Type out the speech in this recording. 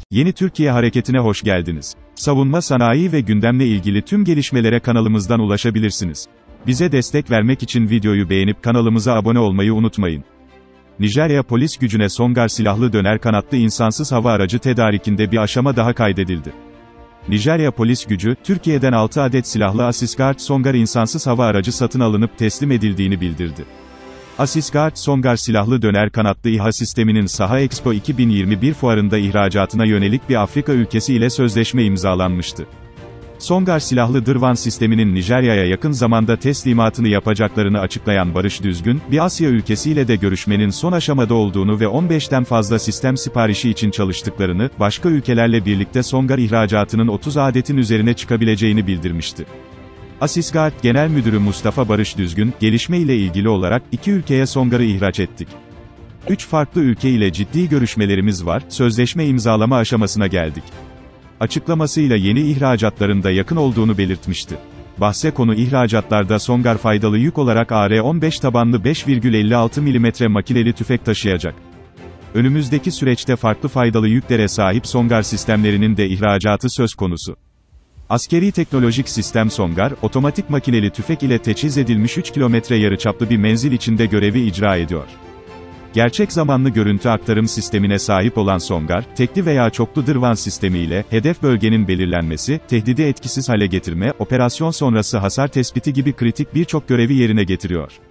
Yeni Türkiye Hareketi'ne hoş geldiniz. Savunma sanayi ve gündemle ilgili tüm gelişmelere kanalımızdan ulaşabilirsiniz. Bize destek vermek için videoyu beğenip kanalımıza abone olmayı unutmayın. Nijerya polis gücüne Songar silahlı döner kanatlı insansız hava aracı tedarikinde bir aşama daha kaydedildi. Nijerya polis gücü, Türkiye'den 6 adet silahlı Asisguard Songar insansız hava aracı satın alınıp teslim edildiğini bildirdi. Asisguard Songar silahlı döner kanatlı İHA sisteminin Saha Expo 2021 fuarında ihracatına yönelik bir Afrika ülkesi ile sözleşme imzalanmıştı. Songar silahlı Dırvan sisteminin Nijerya'ya yakın zamanda teslimatını yapacaklarını açıklayan Barış Düzgün, bir Asya ülkesiyle de görüşmenin son aşamada olduğunu ve 15'ten fazla sistem siparişi için çalıştıklarını, başka ülkelerle birlikte Songar ihracatının 30 adetin üzerine çıkabileceğini bildirmişti. Asisguard Genel Müdürü Mustafa Barış Düzgün, gelişme ile ilgili olarak, 2 ülkeye Songar'ı ihraç ettik. 3 farklı ülke ile ciddi görüşmelerimiz var, sözleşme imzalama aşamasına geldik açıklamasıyla yeni ihracatların da yakın olduğunu belirtmişti. Bahse konu ihracatlarda Songar faydalı yük olarak AR-15 tabanlı 5,56 mm makineli tüfek taşıyacak. Önümüzdeki süreçte farklı faydalı yüklere sahip Songar sistemlerinin de ihracatı söz konusu. Askeri teknolojik sistem Songar, otomatik makineli tüfek ile teçhiz edilmiş 3 kilometre yarıçaplı bir menzil içinde görevi icra ediyor. Gerçek zamanlı görüntü aktarım sistemine sahip olan Songar, tekli veya çoklu Dırvan sistemi ile, hedef bölgenin belirlenmesi, tehdidi etkisiz hale getirme, operasyon sonrası hasar tespiti gibi kritik birçok görevi yerine getiriyor.